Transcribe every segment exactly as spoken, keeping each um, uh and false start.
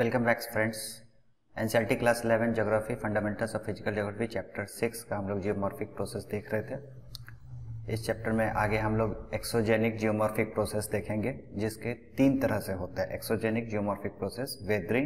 Welcome back friends. NCERT class eleven geography fundamentals of physical geography chapter six का हम लोग geomorphic process देख रहे थे। इस चैप्टर में आगे हम लोग एक्सोजेनिक जियोमॉर्फिक प्रोसेस देखेंगे, जिसके तीन तरह से होता है। Exogenic geomorphic process weathering,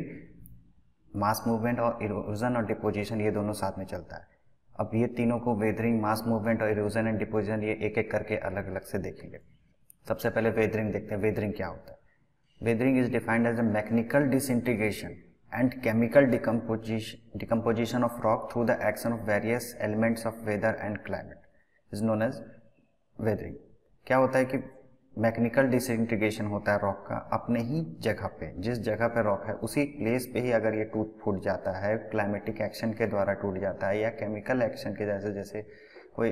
mass movement और इरोजन और डिपोजिशन, ये दोनों साथ में चलता है। अब ये तीनों को वेदरिंग, मास मूवमेंट और इरोजन एंड डिपोजिशन ये एक एक करके अलग अलग से देखेंगे। सबसे पहले वेदरिंग देखते हैं। वेदरिंग क्या होता है? Weathering is defined as a mechanical disintegration and chemical decomposition, decomposition of rock through the action of various elements of weather and climate is known as weathering। क्या होता है कि मैकेनिकल डिसइंटीग्रेशन होता है रॉक का अपने ही जगह पे, जिस जगह पे रॉक है उसी प्लेस पे ही अगर ये टूट फूट जाता है, क्लाइमेटिक एक्शन के द्वारा टूट जाता है या केमिकल एक्शन के जैसे जैसे कोई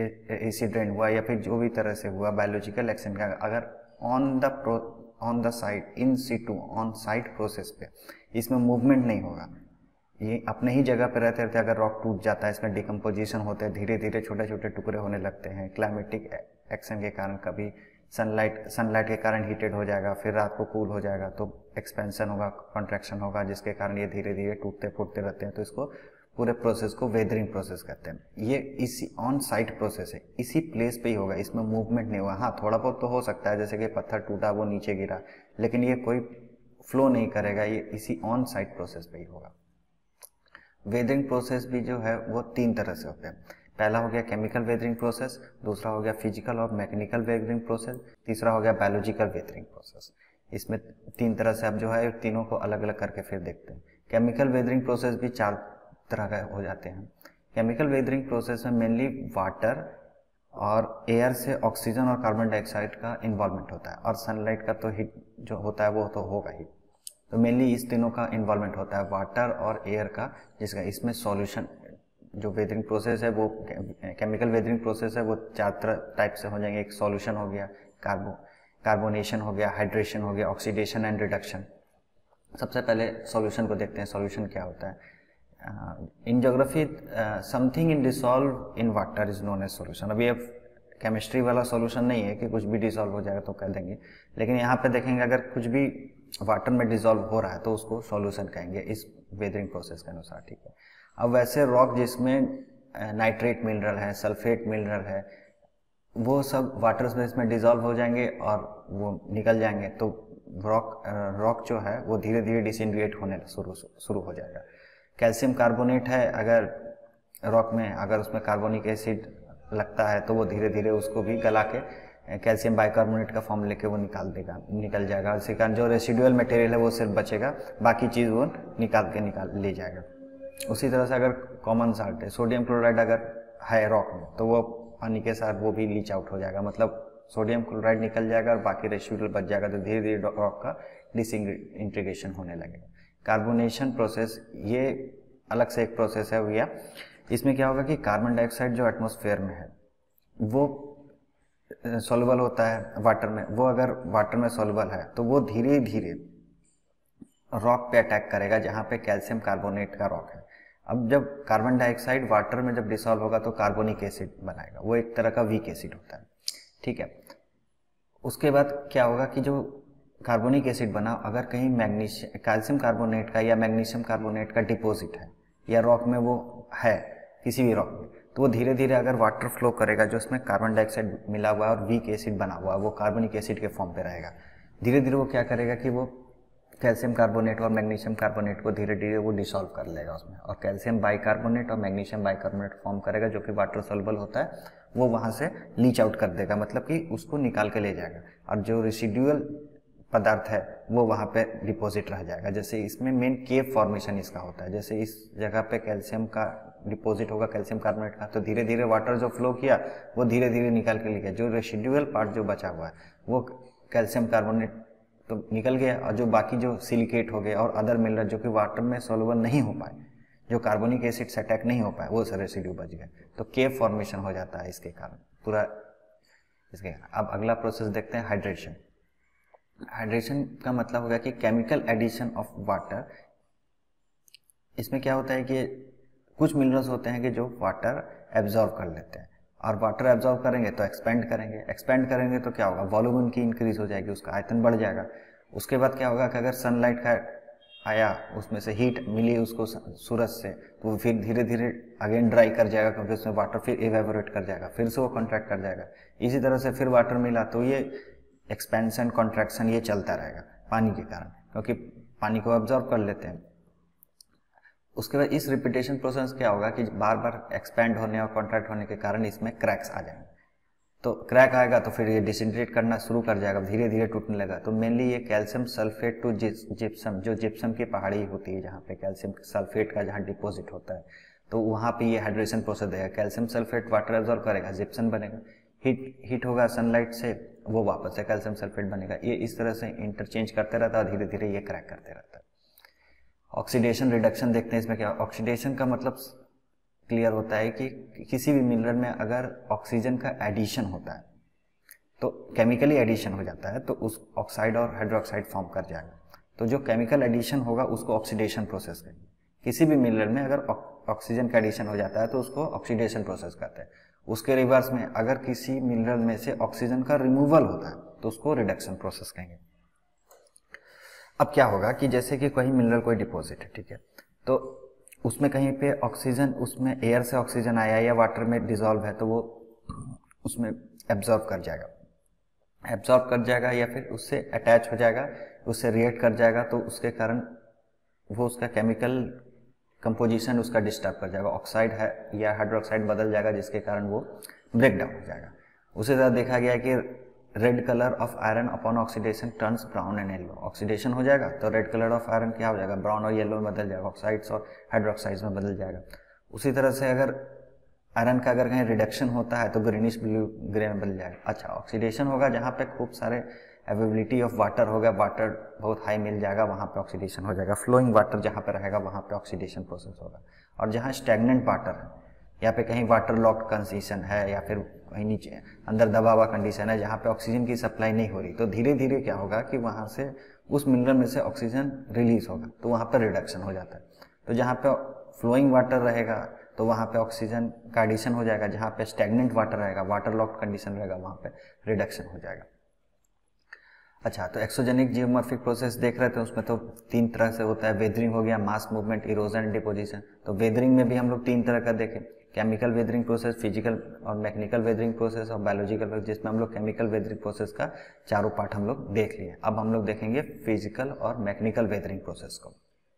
एसिड हुआ या फिर जो भी तरह से हुआ बायोलॉजिकल एक्शन का, अगर on the on the site in situ on site process पे इसमें मूवमेंट नहीं होगा, ये अपने ही जगह पे रहते रहते अगर रॉक टूट जाता है, इसमें डिकम्पोजिशन होते हैं, धीरे धीरे छोटे छोटे टुकड़े होने लगते हैं। क्लाइमेटिक एक्शन के कारण कभी सनलाइट सनलाइट के कारण हीटेड हो जाएगा, फिर रात को कूल हो जाएगा तो एक्सपेंशन होगा, कॉन्ट्रैक्शन होगा, जिसके कारण ये धीरे धीरे टूटते फूटते रहते हैं। तो इसको पूरे प्रोसेस को वेदरिंग प्रोसेस कहते हैं। ये इसी ऑन साइट प्रोसेस है, इसी प्लेस पे ही होगा, इसमें मूवमेंट नहीं होगा। हाँ, थोड़ा बहुत तो हो सकता है, जैसे कि पत्थर टूटा वो नीचे गिरा, लेकिन ये कोई फ्लो नहीं करेगा, ये इसी ऑन साइट प्रोसेस पे ही होगा। वेदरिंग प्रोसेस भी जो है वो तीन तरह से होते हैं। पहला हो गया केमिकल वेदरिंग प्रोसेस, दूसरा हो गया फिजिकल और मैकेनिकल वेदरिंग प्रोसेस, तीसरा हो गया बायोलॉजिकल वेदरिंग प्रोसेस। इसमें तीन तरह से अब जो है तीनों को अलग अलग करके फिर देखते हैं। केमिकल वेदरिंग प्रोसेस भी चार तरह का हो जाते हैं। केमिकल वेदरिंग प्रोसेस में मेनली वाटर और एयर से ऑक्सीजन और कार्बन डाइऑक्साइड का इन्वॉल्वमेंट होता है, और सनलाइट का तो हीट जो होता है वो तो होगा ही। तो मेनली इस तीनों का इन्वॉल्वमेंट होता है, वाटर और एयर का, जिसका इसमें सॉल्यूशन जो वेदरिंग प्रोसेस है वो केमिकल वेदरिंग प्रोसेस है वो चार तरह टाइप से हो जाएंगे। एक सॉल्यूशन हो गया, कार्बो कार्बोनेशन हो गया, हाइड्रेशन हो गया, ऑक्सीडेशन एंड रिडक्शन। सबसे पहले सॉल्यूशन को देखते हैं। सॉल्यूशन क्या होता है? In geography something in dissolve in water is known as solution. अभी अब केमिस्ट्री वाला सॉल्यूशन नहीं है कि कुछ भी डिसॉल्व हो जाएगा तो कह देंगे, लेकिन यहाँ पे देखेंगे अगर कुछ भी वाटर में डिसॉल्व हो रहा है तो उसको सॉल्यूशन कहेंगे इस वेदरिंग प्रोसेस के अनुसार। ठीक है। अब वैसे रॉक जिसमें नाइट्रेट मिनरल है, सल्फेट मिनरल है, वो सब वाटर स्पेस में डिसॉल्व हो जाएंगे और वो निकल जाएंगे, तो रॉक रॉक जो है वो धीरे धीरे डिसइंटीग्रेट होने शुरू शुरू हो जाएगा। कैल्शियम कार्बोनेट है अगर रॉक में, अगर उसमें कार्बोनिक एसिड लगता है तो वो धीरे धीरे उसको भी गला के कैल्शियम बाइकार्बोनेट का फॉर्म लेके वो निकाल देगा निकल जाएगा। इसी कारण जो रेसिडुअल मटेरियल है वो सिर्फ बचेगा, बाकी चीज़ वो निकाल के निकाल ले जाएगा। उसी तरह से अगर कॉमन साल्ट है, सोडियम क्लोराइड अगर है रॉक में तो वो पानी के साथ वो भी लीच आउट हो जाएगा, मतलब सोडियम क्लोराइड निकल जाएगा और बाकी रेसिडुअल बच जाएगा, तो धीरे धीरे रॉक का डिसइंटीग्रेशन होने लगेगा। कार्बोनेशन प्रोसेस ये अलग से एक प्रोसेस है भैया। इसमें क्या होगा कि कार्बन डाइऑक्साइड जो एटमॉस्फेयर में है वो सॉल्युबल होता है वाटर में, वो अगर वाटर में सॉल्युबल है तो वो धीरे धीरे रॉक पे अटैक करेगा जहाँ पे कैल्शियम कार्बोनेट का रॉक है। अब जब कार्बन डाइऑक्साइड वाटर में जब डिसॉल्व होगा तो कार्बोनिक एसिड बनाएगा, वो एक तरह का वीक एसिड होता है। ठीक है। उसके बाद क्या होगा कि जो कार्बोनिक एसिड बना, अगर कहीं मैग्नीशियम कैल्शियम कार्बोनेट का या मैग्नीशियम कार्बोनेट का डिपॉजिट है या रॉक में वो है किसी भी रॉक में, तो वो धीरे धीरे अगर वाटर फ्लो करेगा जो उसमें कार्बन डाइऑक्साइड मिला हुआ है और वीक एसिड बना हुआ है, वो कार्बोनिक एसिड के फॉर्म पे रहेगा। धीरे धीरे वो क्या करेगा कि वो कैल्शियम कार्बोनेट और मैग्नीशियम कार्बोनेट को धीरे धीरे वो डिसॉल्व कर लेगा उसमें, और कैल्शियम बाइकार्बोनेट और मैग्नीशियम बाइकार्बोनेट फॉर्म करेगा जो कि वाटर सॉल्युबल होता है, वो वहाँ से लीच आउट कर देगा, मतलब कि उसको निकाल के ले जाएगा, और जो रेसिडुअल पदार्थ है वो वहाँ पे डिपॉजिट रह जाएगा। जैसे इसमें मेन केव फॉर्मेशन इसका होता है, जैसे इस जगह पे कैल्शियम का डिपॉजिट होगा कैल्शियम कार्बोनेट का, तो धीरे धीरे वाटर जो फ्लो किया वो धीरे धीरे निकाल के ले गया, जो रेसिडुअल पार्ट जो बचा हुआ है वो कैल्शियम कार्बोनेट तो निकल गया, और जो बाकी जो सिलिकेट हो गया और अदर मिनरल जो कि वाटर में सॉल्युबल नहीं हो पाए, जो कार्बोनिक एसिड से अटैक नहीं हो पाए, वो सारे रेसिड्यू बच गए, तो केव फॉर्मेशन हो जाता है इसके कारण पूरा इसके। अब अगला प्रोसेस देखते हैं, हाइड्रेशन। हाइड्रेशन का मतलब हो गया कि केमिकल एडिशन ऑफ वाटर। इसमें क्या होता है कि कुछ मिनरल्स होते हैं कि जो वाटर एब्जॉर्ब कर लेते हैं, और वाटर एब्जॉर्ब करेंगे तो एक्सपेंड करेंगे, एक्सपेंड करेंगे तो क्या होगा, वॉल्यूम उनकी इंक्रीज हो जाएगी, उसका आयतन बढ़ जाएगा। उसके बाद क्या होगा कि अगर सनलाइट का आया, उसमें से हीट मिली उसको सूरज से, तो वो फिर धीरे धीरे अगेन ड्राई कर जाएगा क्योंकि उसमें वाटर फिर इवेपोरेट कर जाएगा, फिर से वो कॉन्ट्रैक्ट कर जाएगा। इसी तरह से फिर वाटर मिला तो ये एक्सपेंशन कॉन्ट्रैक्शन ये चलता रहेगा पानी के कारण, क्योंकि पानी को ऑब्जॉर्व कर लेते हैं। उसके बाद इस रिपीटेशन प्रोसेस क्या होगा कि बार बार एक्सपैंड होने और कॉन्ट्रैक्ट होने के कारण इसमें क्रैक्स आ जाएंगे। तो क्रैक आएगा तो फिर ये डिसइंटीग्रेट करना शुरू कर जाएगा, धीरे धीरे टूटने लगा। तो मेनली ये कैल्शियम सल्फेट टू जिप्सम, जो जिप्सम की पहाड़ी होती है जहाँ पे कैल्शियम सल्फेट का जहाँ डिपॉजिट होता है, तो वहाँ पे ये हाइड्रेशन प्रोसेस देगा। कैल्शियम सल्फेट वाटर एब्जॉर्ब करेगा, जिप्सम बनेगा, हीट हीट होगा सनलाइट से, वो वापस से कैल्शियम सल्फेट बनेगा। ये इस तरह से इंटरचेंज करते रहता है, धीरे धीरे ये क्रैक करते रहता है। ऑक्सीडेशन रिडक्शन देखते हैं इसमें क्या। ऑक्सीडेशन का मतलब क्लियर होता है कि किसी भी मिनरल में अगर ऑक्सीजन का एडिशन होता है तो केमिकली एडिशन हो जाता है, तो उस ऑक्साइड और हाइड्रोक्साइड फॉर्म कर जाएगा। तो जो केमिकल एडिशन होगा उसको ऑक्सीडेशन प्रोसेस कहेंगे। किसी भी मिनरल में अगर ऑक्सीजन का एडिशन हो जाता है तो उसको ऑक्सीडेशन प्रोसेस कहते हैं। उसके रिवर्स में अगर किसी मिनरल में से ऑक्सीजन का रिमूवल होता है तो उसको रिडक्शन प्रोसेस कहेंगे। अब क्या होगा कि जैसे कि कोई मिनरल कोई डिपॉजिट है, ठीक है, तो उसमें कहीं पे ऑक्सीजन, उसमें एयर से ऑक्सीजन आया या वाटर में डिजॉल्व है तो वो उसमें एब्जॉर्ब कर जाएगा एब्जॉर्ब कर जाएगा या फिर उससे अटैच हो जाएगा, उससे रिएक्ट कर जाएगा, तो उसके कारण वो उसका केमिकल कंपोजिशन उसका डिस्टर्ब कर जाएगा, ऑक्साइड है या हाइड्रोक्साइड बदल जाएगा, जिसके कारण वो ब्रेक डाउन हो जाएगा। उसी तरह देखा गया कि red colour of iron upon oxidation turns brown and yellow. Oxidation हो जाएगा तो रेड कलर ऑफ आयरन क्या हो जाएगा, ब्राउन और येलो में बदल जाएगा, ऑक्साइड्स और हाइड्रोक्साइड्स में बदल जाएगा। उसी तरह से अगर आयरन का अगर कहीं रिडक्शन होता है तो ग्रीनिश ब्लू ग्रे में बदल जाएगा। अच्छा, ऑक्सीडेशन होगा जहाँ पे खूब सारे अवेबिलिटी ऑफ वाटर होगा, वाटर बहुत हाई मिल जाएगा, वहाँ पे ऑक्सीडेशन हो जाएगा। फ्लोइंग वाटर जहाँ पे रहेगा वहाँ पे ऑक्सीडेशन प्रोसेस होगा। और जहाँ स्टैग्नेंट वाटर है या पे कहीं वाटर लॉक्ड कंडीशन है या फिर कहीं नीचे अंदर दबा हुआ कंडीशन है जहाँ पे ऑक्सीजन की सप्लाई नहीं हो रही, तो धीरे धीरे क्या होगा कि वहाँ से उस मिनरल में से ऑक्सीजन रिलीज होगा, तो वहाँ पर रिडक्शन हो जाता है। तो जहाँ पे फ्लोइंग वाटर रहेगा तो वहाँ पे ऑक्सीजन का एडिशन हो जाएगा, जहाँ पे स्टैग्नेंट वाटर रहेगा, वाटर लॉक्ड कंडीशन रहेगा, वहाँ पे रिडक्शन हो जाएगा। अच्छा, तो एक्सोजेनिक जियोमॉर्फिक प्रोसेस देख रहे थे, उसमें तो तीन तरह से होता है। वेदरिंग हो गया, मास मूवमेंट, इरोजन, डिपोजिशन। तो वेदरिंग में भी हम लोग तीन तरह का देखें, केमिकल वेदरिंग प्रोसेस, फिजिकल और मैकेनिकल वेदरिंग प्रोसेस और बायोलॉजिकल, जिसमें हम लोग केमिकल वेदरिंग प्रोसेस का चारों पार्ट हम लोग देख लिए। अब हम लोग देखेंगे फिजिकल और मैकेनिकल वेदरिंग प्रोसेस को।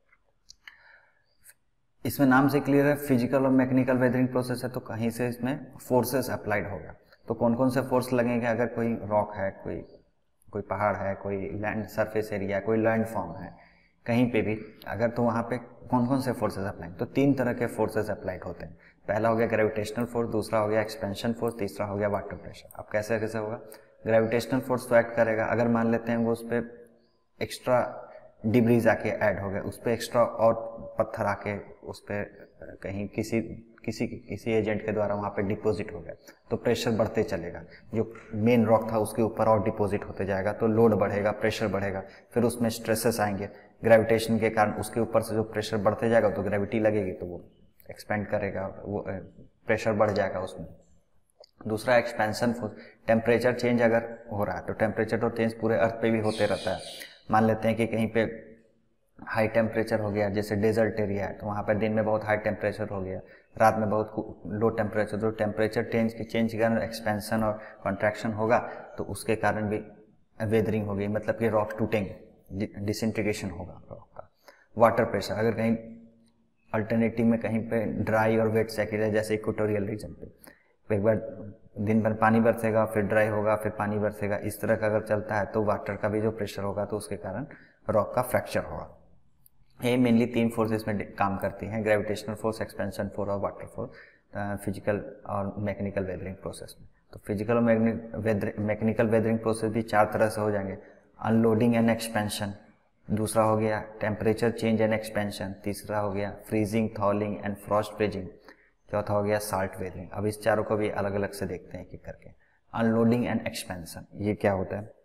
इसमें नाम से क्लियर है, फिजिकल और मैकेनिकल वेदरिंग प्रोसेस है, तो कहीं से इसमें फोर्सेस अप्लाइड होगा। तो कौन कौन से फोर्स लगेंगे, अगर कोई रॉक है, कोई कोई पहाड़ है, कोई लैंड सरफेस एरिया, कोई लैंड फॉर्म है, कहीं पे भी अगर, तो वहाँ पे कौन कौन से फोर्सेस अप्लाई, तो तीन तरह के फोर्सेस अप्लाइड होते हैं। पहला हो गया ग्रेविटेशनल फोर्स, दूसरा हो गया एक्सपेंशन फोर्स, तीसरा हो गया वाटर प्रेशर। अब कैसे कैसे होगा, ग्रेविटेशनल फोर्स तो एक्ट करेगा, अगर मान लेते हैं वो उस पर एक्स्ट्रा डिब्रीज आके ऐड हो गए, उस पर एक्स्ट्रा और पत्थर आके उस पर कहीं किसी किसी किसी एजेंट के द्वारा वहाँ पे डिपॉजिट हो गया, तो प्रेशर बढ़ते चलेगा, जो मेन रॉक था उसके ऊपर और डिपॉजिट होते जाएगा, तो लोड बढ़ेगा, प्रेशर बढ़ेगा, फिर उसमें स्ट्रेसेस आएंगे ग्रेविटेशन के कारण, उसके ऊपर से जो प्रेशर बढ़ते जाएगा तो ग्रेविटी लगेगी तो वो एक्सपेंड करेगा, वो प्रेशर बढ़ जाएगा उसमें। दूसरा एक्सपेंशन फोर्स, टेम्परेचर चेंज अगर हो रहा है तो टेम्परेचर तो चेंज पूरे अर्थ पे भी होते रहता है। मान लेते हैं कि कहीं पे हाई टेम्परेचर हो गया, जैसे डेजर्ट एरिया है, तो वहाँ पर दिन में बहुत हाई टेम्परेचर हो गया, रात में बहुत लो टेम्परेचर, तो टेम्परेचर चेंज के चेंज के कारण एक्सपेंशन और कॉन्ट्रैक्शन होगा, तो उसके कारण भी वेदरिंग हो गई, मतलब कि रॉक टूटेंगे, डिसइंटीग्रेशन होगा रॉक का। वाटर प्रेशर, अगर कहीं अल्टरनेटिव में कहीं पे ड्राई और वेट साइकिल है, जैसे इक्वेटोरियल रीजन पे एक बार दिन भर पानी बरसेगा, फिर ड्राई होगा, फिर पानी बरसेगा, इस तरह का अगर चलता है तो वाटर का भी जो प्रेशर होगा तो उसके कारण रॉक का फ्रैक्चर होगा। ये मेनली तीन फोर्सेस में काम करती हैं, ग्रेविटेशनल फोर्स, एक्सपेंशन फोर्स और वाटर फोर्स, फिजिकल और मैकेनिकल वेदरिंग प्रोसेस में। तो फिजिकल और मैकेनिकल वेदरिंग प्रोसेस भी चार तरह से हो जाएंगे, अनलोडिंग एंड एक्सपेंशन, दूसरा हो गया टेम्परेचर चेंज एंड एक्सपेंशन, तीसरा हो गया freezing, thawing and frost freezing, चौथा हो गया साल्ट वेदरिंग। अब इस चारों को भी अलग अलग से देखते हैं एक एक करके। अनलोडिंग एंड एक्सपेंशन, ये क्या होता है,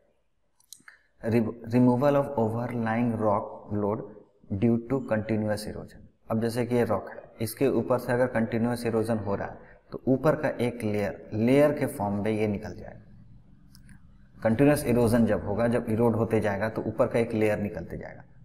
removal of overlying rock load due to continuous erosion. अब जैसे कि ये रॉक है, इसके ऊपर से अगर कंटिन्यूअस इरोजन हो रहा है तो ऊपर का एक लेयर लेयर के फॉर्म में ये निकल जाएगा। कंटिन्यूअस इरोजन जब होगा, जब इरोड होते जाएगा तो ऊपर का एक लेयर निकलते जाएगा,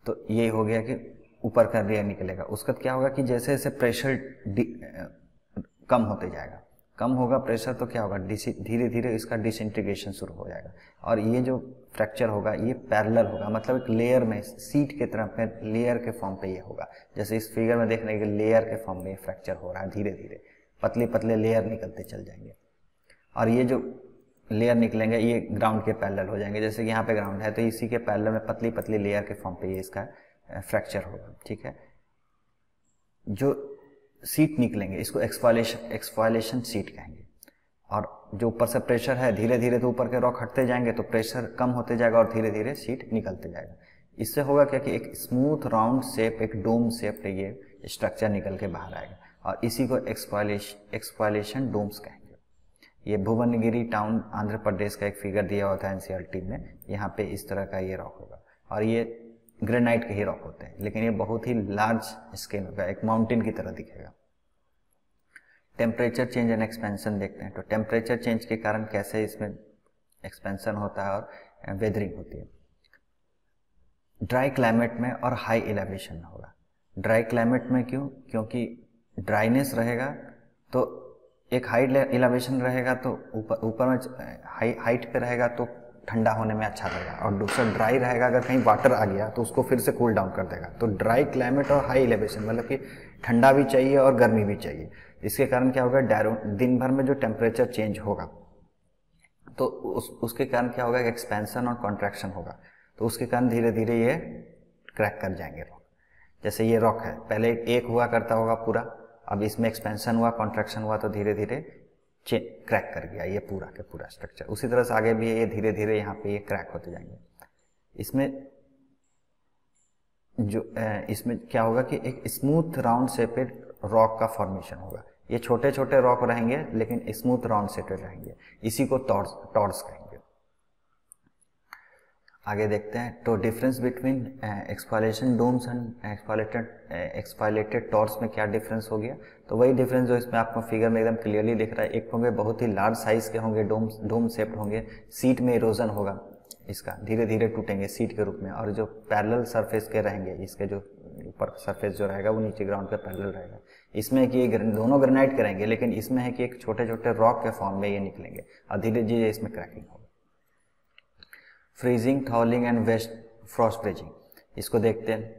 तो ये हो गया कि ऊपर का लेयर निकलेगा। उसका क्या होगा कि जैसे जैसे प्रेशर कम होते जाएगा, कम होगा प्रेशर तो क्या होगा, धीरे धीरे इसका डिसइंटीग्रेशन शुरू हो जाएगा और ये जो फ्रैक्चर होगा ये पैरेलल होगा, मतलब एक लेयर में सीट के तरफ में लेयर के फॉर्म पे ये होगा। जैसे इस फिगर में देखने के लेयर के फॉर्म में फ्रैक्चर हो रहा है, धीरे धीरे पतले पतले लेयर निकलते चल जाएंगे और ये जो लेयर निकलेंगे ये ग्राउंड के पैरेलल हो जाएंगे। जैसे यहाँ पे ग्राउंड है तो इसी के पैरेलल में पतली पतली लेयर के फॉर्म पे ये इसका फ्रैक्चर होगा, ठीक है। जो सीट निकलेंगे इसको एक्सफॉलेशन एक्सफॉलेशन सीट कहेंगे और जो ऊपर से प्रेशर है धीरे धीरे तो ऊपर के रॉक हटते जाएंगे तो प्रेशर कम होते जाएगा और धीरे धीरे सीट निकलते जाएगा। इससे होगा क्या कि एक स्मूथ राउंड शेप, एक डोम शेप पे ये स्ट्रक्चर निकल के बाहर आएगा और इसी को एक्सफॉलेशन एक्सफॉलेशन डोम्स कहेंगे। ये भुवनगिरी टाउन आंध्र प्रदेश का एक फिगर दिया हुआ था एनसीईआरटी में, यहाँ पे इस तरह का ये रॉक होगा और ये ग्रेनाइट के ही रॉक होते हैं, लेकिन ये बहुत ही लार्ज स्केल होगा, एक माउंटेन की तरह दिखेगा। टेम्परेचर चेंज एंड एक्सपेंशन देखते हैं, तो टेम्परेचर चेंज के कारण कैसे इसमें एक्सपेंशन होता है और वेदरिंग होती है। ड्राई क्लाइमेट में और हाई एलिवेशन में होगा। ड्राई क्लाइमेट में क्यों? क्योंकि ड्राइनेस रहेगा तो एक हाई एलिवेशन रहेगा तो ऊपर ऊपर में हाई हाइट पे रहेगा तो ठंडा होने में अच्छा लगेगा और दूसरा ड्राई रहेगा, अगर कहीं वाटर आ गया तो उसको फिर से कूल डाउन कर देगा। तो ड्राई क्लाइमेट और हाई एलिवेशन मतलब कि ठंडा भी चाहिए और गर्मी भी चाहिए। इसके कारण क्या होगा, दिन भर में जो टेम्परेचर चेंज होगा तो उस उसके कारण क्या होगा, एक्सपेंशन और कॉन्ट्रैक्शन होगा, तो उसके कारण धीरे धीरे ये क्रैक कर जाएंगे रॉक। जैसे ये रॉक है, पहले एक हुआ करता होगा पूरा, अब इसमें एक्सपेंशन हुआ, कॉन्ट्रैक्शन हुआ तो धीरे धीरे क्रैक कर गया ये पूरा के पूरा स्ट्रक्चर। उसी तरह से आगे भी ये धीरे धीरे यहाँ पे ये क्रैक होते जाएंगे। इसमें जो इसमें क्या होगा कि एक स्मूथ राउंड शेपेड रॉक का फॉर्मेशन होगा। ये छोटे छोटे रॉक रहेंगे लेकिन स्मूथ राउंड शेपेड रहेंगे, इसी को टॉर्स टॉर्स कहेंगे। आगे देखते हैं, तो difference between exfoliation domes and exfoliated exfoliated tors में क्या डिफरेंस हो गया। तो वही डिफरेंस जो इसमें आपको फिगर में एकदम क्लियरली दिख रहा है। एक होंगे बहुत ही लार्ज साइज के होंगे, डोम डोम शेप्ड होंगे, सीट में इरोजन होगा, इसका धीरे धीरे टूटेंगे सीट के रूप में, और जो पैरेलल सरफेस के रहेंगे, इसके जो ऊपर सरफेस जो रहेगा वो नीचे ग्राउंड पे पैरेलल रहेगा। इसमें कि ये दोनों ग्रेनाइट के रहेंगे लेकिन इसमें है कि एक छोटे छोटे रॉक के फॉर्म में ये निकलेंगे और धीरे धीरे इसमें क्रैकिंग होगा। Freezing, thawing and west frost brazing, इसको देखते हैं।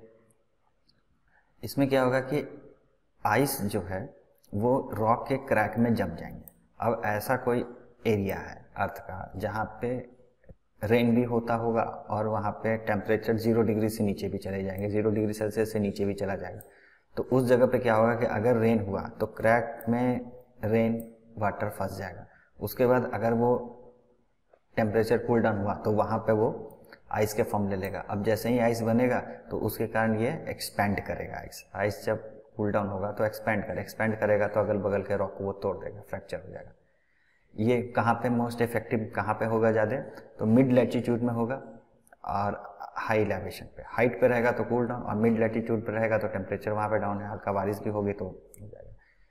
इसमें क्या होगा कि आइस जो है वो रॉक के क्रैक में जम जाएंगे। अब ऐसा कोई एरिया है अर्थ का जहाँ पे रेन भी होता होगा और वहाँ पे टेम्परेचर जीरो डिग्री से नीचे भी चले जाएंगे, जीरो डिग्री सेल्सियस से नीचे भी चला जाएगा। तो उस जगह पे क्या होगा कि अगर रेन हुआ तो क्रैक में रेन वाटर फंस जाएगा। उसके बाद अगर वो टेम्परेचर कूल डाउन हुआ तो वहाँ पे वो आइस के फॉर्म ले लेगा। अब जैसे ही आइस बनेगा तो उसके कारण ये एक्सपैंड करेगा। आइस आइस जब कूल डाउन होगा तो एक्सपैंड करे एक्सपैंड करेगा तो अगल बगल के रॉक को वो तोड़ देगा, फ्रैक्चर हो जाएगा। ये कहाँ पे मोस्ट इफेक्टिव कहाँ पे होगा ज़्यादा, तो मिड लैटिट्यूड में होगा और हाई एलिवेशन पे। हाइट पे रहेगा तो कूल डाउन और मिड लैटिट्यूड पे रहेगा तो टेम्परेचर वहाँ पे डाउन है, हल्का बारिश भी होगी तो हो जाएगा।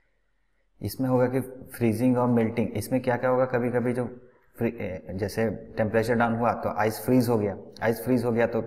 इसमें होगा कि फ्रीजिंग और मेल्टिंग। इसमें क्या क्या होगा, कभी कभी जो जैसे टेम्परेचर डाउन हुआ तो आइस फ्रीज हो गया, आइस फ्रीज हो गया तो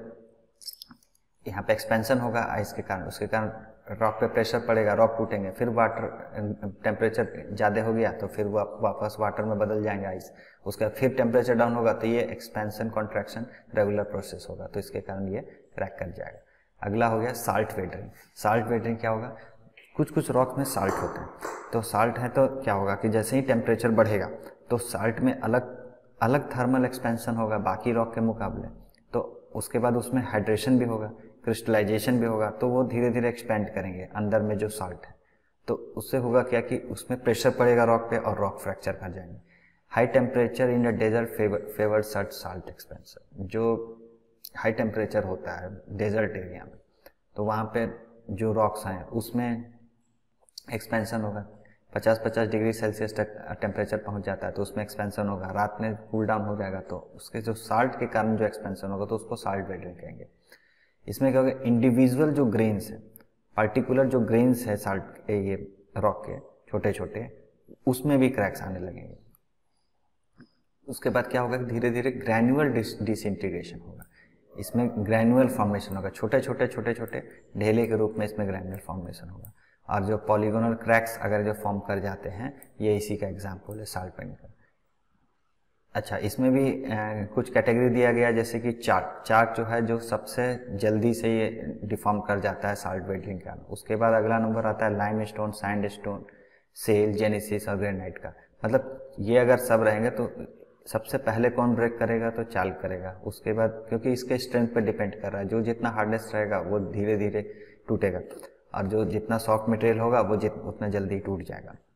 यहाँ पे एक्सपेंशन होगा आइस के कारण, उसके कारण रॉक पे प्रेशर पड़ेगा, रॉक टूटेंगे, फिर वाटर टेम्परेचर ज़्यादा हो गया तो फिर वा, वापस वाटर में बदल जाएंगे आइस। उसके बाद फिर टेम्परेचर डाउन होगा तो ये एक्सपेंशन कॉन्ट्रैक्शन रेगुलर प्रोसेस होगा, तो इसके कारण ये क्रैक कर जाएगा। अगला हो गया साल्ट वेदरिंग। साल्ट वेदरिंग क्या होगा, कुछ कुछ रॉक में साल्ट होते हैं, तो साल्ट है तो क्या होगा कि जैसे ही टेम्परेचर बढ़ेगा तो साल्ट में अलग अलग थर्मल एक्सपेंशन होगा बाकी रॉक के मुकाबले, तो उसके बाद उसमें हाइड्रेशन भी होगा, क्रिस्टलाइजेशन भी होगा, तो वो धीरे धीरे एक्सपेंड करेंगे अंदर में जो साल्ट है। तो उससे होगा क्या कि उसमें प्रेशर पड़ेगा रॉक पे और रॉक फ्रैक्चर कर जाएंगे। High temperature in the desert favour such salt expansion. जो हाई टेम्परेचर होता है डेजर्ट एरिया में तो वहाँ पे जो रॉक्स हैं उसमें एक्सपेंशन होगा, पचास पचास डिग्री सेल्सियस तक टेम्परेचर पहुंच जाता है तो उसमें एक्सपेंशन होगा, रात में कूल डाउन हो जाएगा तो उसके जो साल्ट के कारण जो एक्सपेंशन होगा तो उसको साल्ट वेदरिंग कहेंगे। इसमें क्या होगा, इंडिविजुअल जो ग्रेन्स है, पर्टिकुलर जो ग्रेन्स है साल्ट के, ये रॉक के छोटे छोटे, उसमें भी क्रैक्स आने लगेंगे। उसके बाद क्या होगा कि धीरे धीरे ग्रैन्युअल डिसइंटीग्रेशन होगा। इसमें ग्रैनुअल फॉर्मेशन होगा, छोटे छोटे छोटे छोटे ढेले के रूप में इसमें ग्रैनुअल फॉर्मेशन होगा। और जो पॉलीगोनल क्रैक्स अगर जो फॉर्म कर जाते हैं, ये इसी का एग्जाम्पल है साल्ट पेन का। अच्छा, इसमें भी आ, कुछ कैटेगरी दिया गया, जैसे कि चार्ट चार्ट जो है जो सबसे जल्दी से ये डिफॉर्म कर जाता है साल्ट वेल्डिंग का। उसके बाद अगला नंबर आता है limestone, sandstone, shale, genesis और ग्रेनाइट का। मतलब ये अगर सब रहेंगे तो सबसे पहले कौन ब्रेक करेगा, तो चाल्क करेगा। उसके बाद क्योंकि इसके स्ट्रेंथ पे डिपेंड कर रहा है, जो जितना हार्डनेस रहेगा वो धीरे धीरे टूटेगा, और जो जितना सॉफ्ट मटेरियल होगा वो जित उतना जल्दी टूट जाएगा।